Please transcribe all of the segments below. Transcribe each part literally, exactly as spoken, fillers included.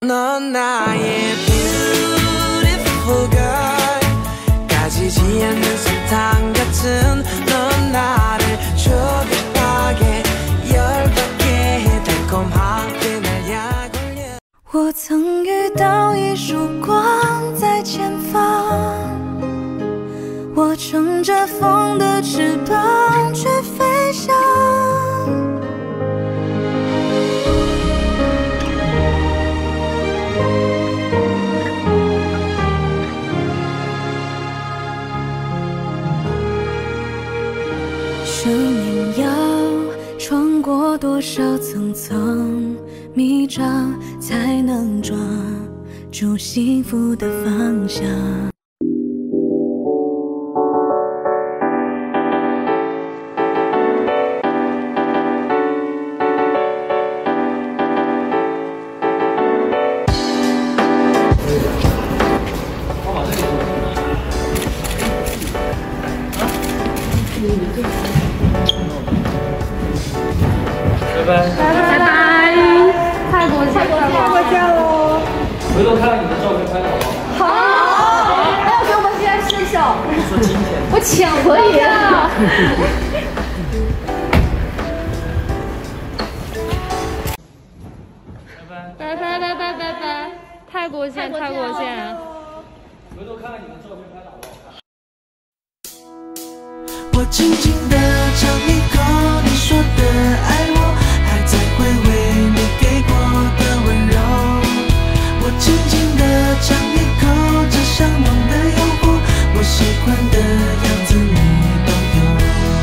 넌 나의 beautiful girl 가지지 않는 사탕 같은 넌 나를 초대하게 열받게 달콤하게 날 약올려 我曾遇到一束光在前方，我乘着风的翅膀去飞翔。 生命要穿过多少层层迷障，才能抓住幸福的方向？ 拜拜拜拜，泰国泰国泰国见喽！回头看看你的照片拍的好不好？好，还要给我们今天试手。说今天，我抢可以啊。拜拜拜拜拜拜拜，泰国见泰国见。回头看看你的照片拍的好不好看？ 我轻轻地尝一口你说的爱我，还在回味你给过的温柔。我轻轻地尝一口这相拥的诱惑，我喜欢的样子你都有。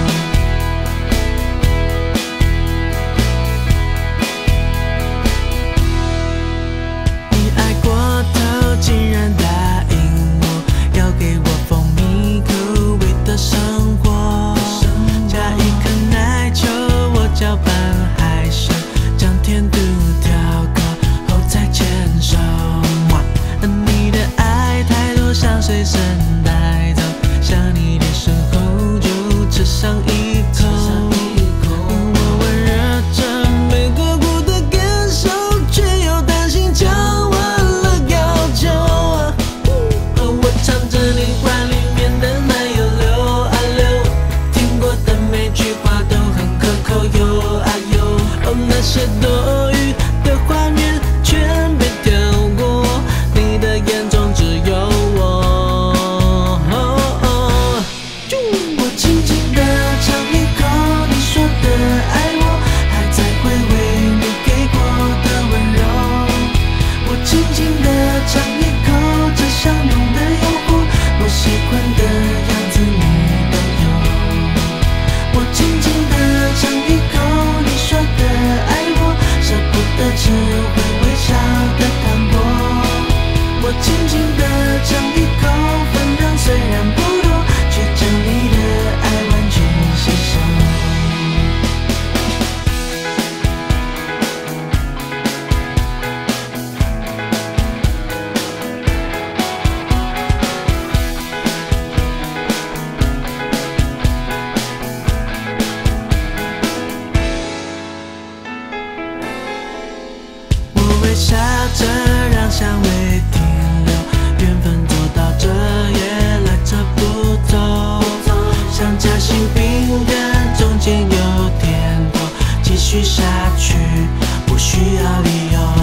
你爱过头，竟然答应我要给我蜂蜜口味的生活。 加一颗奶球，我搅拌还是将甜度调高后再牵手。你的爱太多，想随身带走，想你的时候就吃上一口。我温热着没过过的感受，却又担心讲完了要求。我唱着你怀里面的奶油流啊流。 的每句话都很可口哟啊哟，哦那些多余的画面全被跳过，你的眼中只有我。我轻轻地尝一口你说的爱我，还在回味你给过的温柔。我轻轻地尝一口这相拥的诱惑，我喜欢的样子你都有。 我轻轻地尝一口你说的爱我，舍不得吃会微笑的糖果。我轻轻地尝一口，分量虽然不多，却将你的爱完全吸收。 微笑着，让香味停留，缘分走到这也来者不走，像夹心饼干，中间有甜头，继续下去不需要理由。